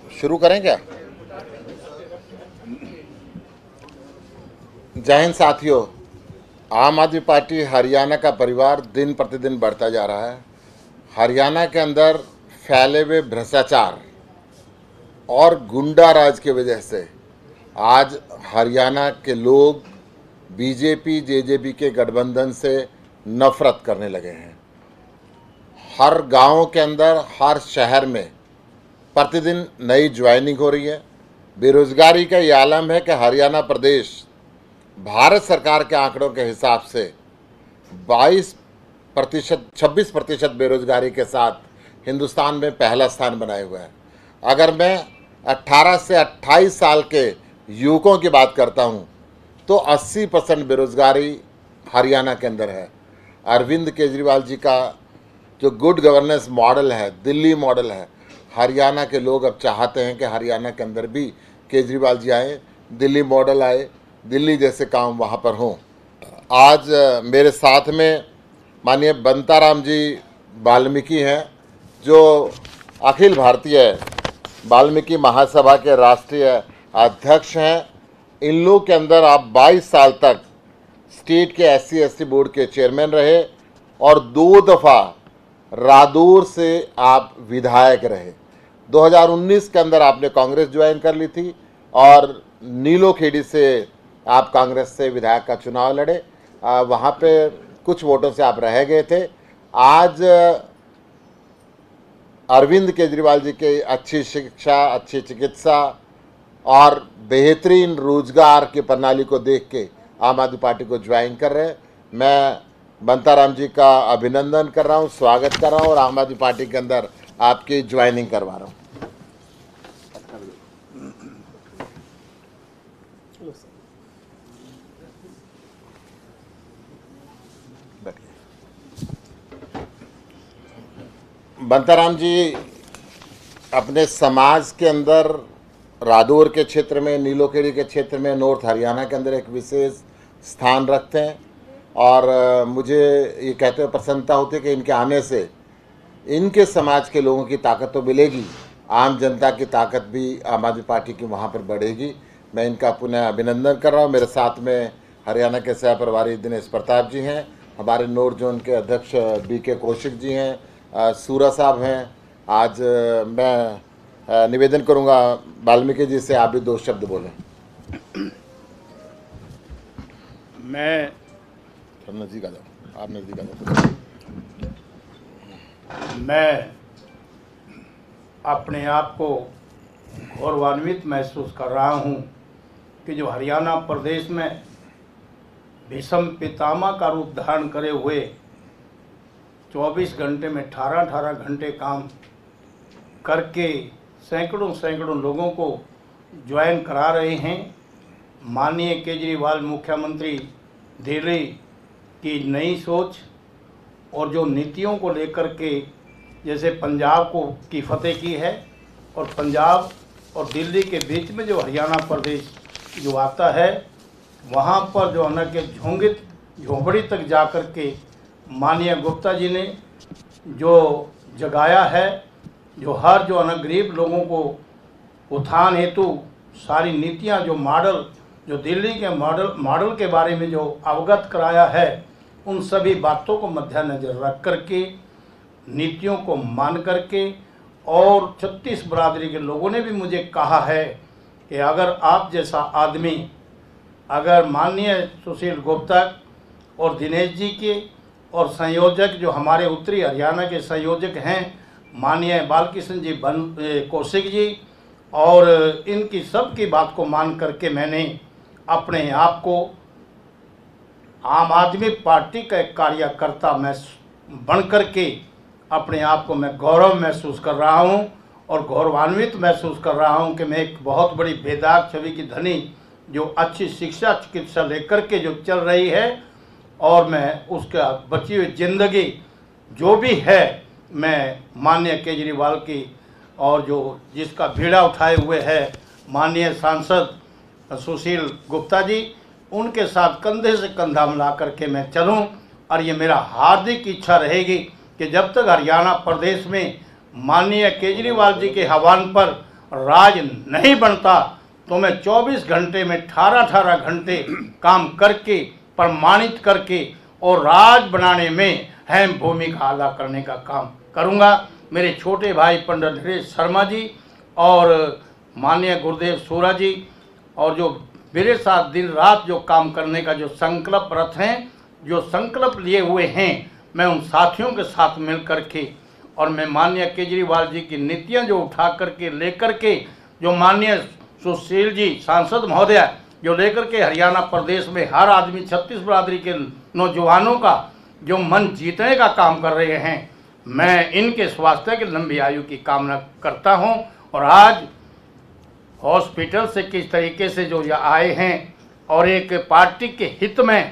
शुरू करें क्या? जय हिंद साथियों। आम आदमी पार्टी हरियाणा का परिवार दिन प्रतिदिन बढ़ता जा रहा है। हरियाणा के अंदर फैले हुए भ्रष्टाचार और गुंडा राज की वजह से आज हरियाणा के लोग बीजेपी जेजेपी के गठबंधन से नफरत करने लगे हैं। हर गांव के अंदर, हर शहर में प्रतिदिन नई ज्वाइनिंग हो रही है। बेरोजगारी का ये आलम है कि हरियाणा प्रदेश भारत सरकार के आंकड़ों के हिसाब से 26% बेरोजगारी के साथ हिंदुस्तान में पहला स्थान बनाए हुआ है। अगर मैं 18 से 28 साल के युवकों की बात करता हूं तो 80% बेरोजगारी हरियाणा के अंदर है। अरविंद केजरीवाल जी का जो गुड गवर्नेंस मॉडल है, दिल्ली मॉडल है, हरियाणा के लोग अब चाहते हैं कि हरियाणा के अंदर भी केजरीवाल जी आए, दिल्ली मॉडल आए, दिल्ली जैसे काम वहाँ पर हों। आज मेरे साथ में माननीय बंताराम जी वाल्मीकि हैं, जो अखिल भारतीय वाल्मीकि महासभा के राष्ट्रीय अध्यक्ष हैं। इन लोग के अंदर आप 22 साल तक स्टेट के SC/ST बोर्ड के चेयरमैन रहे और 2 दफ़ा रादौर से आप विधायक रहे। 2019 के अंदर आपने कांग्रेस ज्वाइन कर ली थी और नीलोखेड़ी से आप कांग्रेस से विधायक का चुनाव लड़े। वहाँ पे कुछ वोटों से आप रह गए थे। आज अरविंद केजरीवाल जी के अच्छी शिक्षा, अच्छी चिकित्सा और बेहतरीन रोजगार की प्रणाली को देख के आम आदमी पार्टी को ज्वाइन कर रहे हैं। मैं बंताराम जी का अभिनंदन कर रहा हूँ, स्वागत कर रहा हूँ और आम आदमी पार्टी के अंदर आपकी ज्वाइनिंग करवा रहा हूँ। बंताराम जी अपने समाज के अंदर रादौर के क्षेत्र में, नीलोखेड़ी के क्षेत्र में, नॉर्थ हरियाणा के अंदर एक विशेष स्थान रखते हैं और मुझे ये कहते हुए प्रसन्नता होती है कि इनके आने से इनके समाज के लोगों की ताकत तो मिलेगी, आम जनता की ताकत भी आम आदमी पार्टी की वहाँ पर बढ़ेगी। मैं इनका पुनः अभिनंदन कर रहा हूँ। मेरे साथ में हरियाणा के सह प्रभारी दिनेश प्रताप जी हैं, हमारे नॉर्थ जोन के अध्यक्ष BK कौशिक जी हैं, सूरा साहब हैं। आज मैं निवेदन करूंगा वाल्मीकि जी से आप भी 2 शब्द बोलें। मैं नज़दीक आ जाओ, आप नज़दीक आ जाओ। मैं अपने आप को गौरवान्वित महसूस कर रहा हूं कि जो हरियाणा प्रदेश में भीषम पितामह का रूप धारण करे हुए 24 घंटे में 18 घंटे काम करके सैकड़ों लोगों को ज्वाइन करा रहे हैं। माननीय केजरीवाल मुख्यमंत्री दिल्ली की नई सोच और जो नीतियों को लेकर के, जैसे पंजाब को की फतेह की है और पंजाब और दिल्ली के बीच में जो हरियाणा प्रदेश जो आता है, वहाँ पर जो है कि झोंपड़ी तक जा कर के माननीय गुप्ता जी ने जो जगाया है, जो हर जो गरीब लोगों को उत्थान हेतु सारी नीतियां, जो मॉडल, जो दिल्ली के मॉडल के बारे में जो अवगत कराया है, उन सभी बातों को मद्देनजर रख करके, नीतियों को मान करके, और 36 बरादरी के लोगों ने भी मुझे कहा है कि अगर आप जैसा आदमी, अगर माननीय सुशील गुप्ता और दिनेश जी के और संयोजक जो हमारे उत्तरी हरियाणा के संयोजक हैं माननीय बालकृष्ण जी कौशिक जी, और इनकी सबकी बात को मान करके मैंने अपने आप को आम आदमी पार्टी का एक कार्यकर्ता मैं बन करके अपने आप को मैं गौरव महसूस कर रहा हूं और गौरवान्वित महसूस कर रहा हूं कि मैं एक बहुत बड़ी बेदाग छवि की धनी जो अच्छी शिक्षा चिकित्सा लेकर के जो चल रही है, और मैं उसका बची हुई जिंदगी जो भी है मैं माननीय केजरीवाल की और जो जिसका बीड़ा उठाए हुए है माननीय सांसद सुशील गुप्ता जी, उनके साथ कंधे से कंधा मिला करके मैं चलूं। और ये मेरा हार्दिक इच्छा रहेगी कि जब तक हरियाणा प्रदेश में माननीय केजरीवाल जी के आह्वान पर राज नहीं बनता तो मैं 24 घंटे में 18 घंटे काम करके प्रमाणित करके और राज बनाने में अहम भूमिका अदा करने का काम करूंगा। मेरे छोटे भाई पंडित नरेश शर्मा जी और माननीय गुरुदेव सूरा जी और जो मेरे साथ दिन रात जो काम करने का जो संकल्परत हैं, जो संकल्प लिए हुए हैं, मैं उन साथियों के साथ मिल कर के और मैं माननीय केजरीवाल जी की नीतियां जो उठा करके लेकर के, जो माननीय सुशील जी सांसद महोदय जो लेकर के हरियाणा प्रदेश में हर आदमी 36 बरादरी के नौजवानों का जो मन जीतने का काम कर रहे हैं, मैं इनके स्वास्थ्य की लंबी आयु की कामना करता हूं। और आज हॉस्पिटल से किस तरीके से जो आए हैं और एक पार्टी के हित में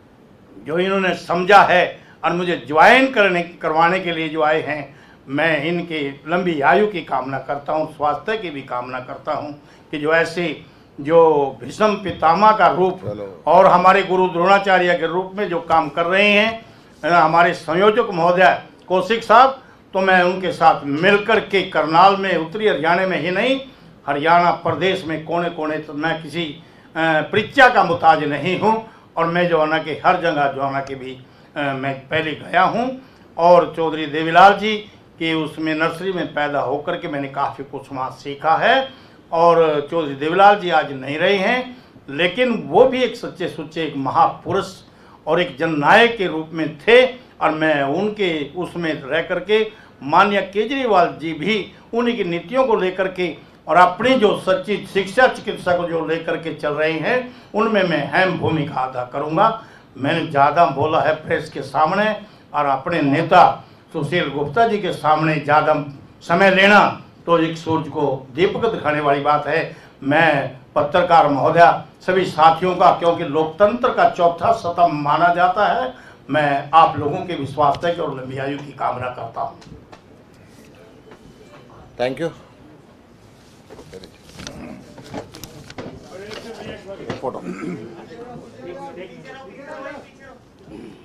जो इन्होंने समझा है और मुझे ज्वाइन करवाने के लिए जो आए हैं, मैं इनकी लंबी आयु की कामना करता हूं, स्वास्थ्य की भी कामना करता हूं कि जो ऐसे जो भीष्म पितामह का रूप और हमारे गुरु द्रोणाचार्य के रूप में जो काम कर रहे हैं हमारे संयोजक महोदय कौशिक साहब, तो मैं उनके साथ मिलकर के करनाल में, उत्तरी हरियाणा में ही नहीं, हरियाणा प्रदेश में कोने कोने तो मैं किसी परीक्षा का मुताज नहीं हूं और मैं जो है ना कि हर जगह जो है ना कि भी मैं पहले गया हूं और चौधरी देवीलाल जी की उसमें नर्सरी में पैदा होकर के मैंने काफ़ी कुछ वहाँ सीखा है। और चौधरी देवीलाल जी आज नहीं रहे हैं, लेकिन वो भी एक सच्चे सुच्चे एक महापुरुष और एक जननायक के रूप में थे और मैं उनके उसमें रह करके माननीय केजरीवाल जी भी उन्हीं की नीतियों को लेकर के और अपनी जो सच्ची शिक्षा चिकित्सा को जो लेकर के चल रहे हैं उनमें मैं अहम भूमिका अदा करूंगा। मैंने ज़्यादा बोला है प्रेस के सामने और अपने नेता सुशील गुप्ता जी के सामने ज़्यादा समय लेना तो एक सूरज को दीपक दिखाने वाली बात है। मैं पत्रकार महोदय सभी साथियों का, क्योंकि लोकतंत्र का चौथा स्तंभ माना जाता है, मैं आप लोगों के विश्वास तक और लंबी आयु की कामना करता हूँ। Thank you. फोटो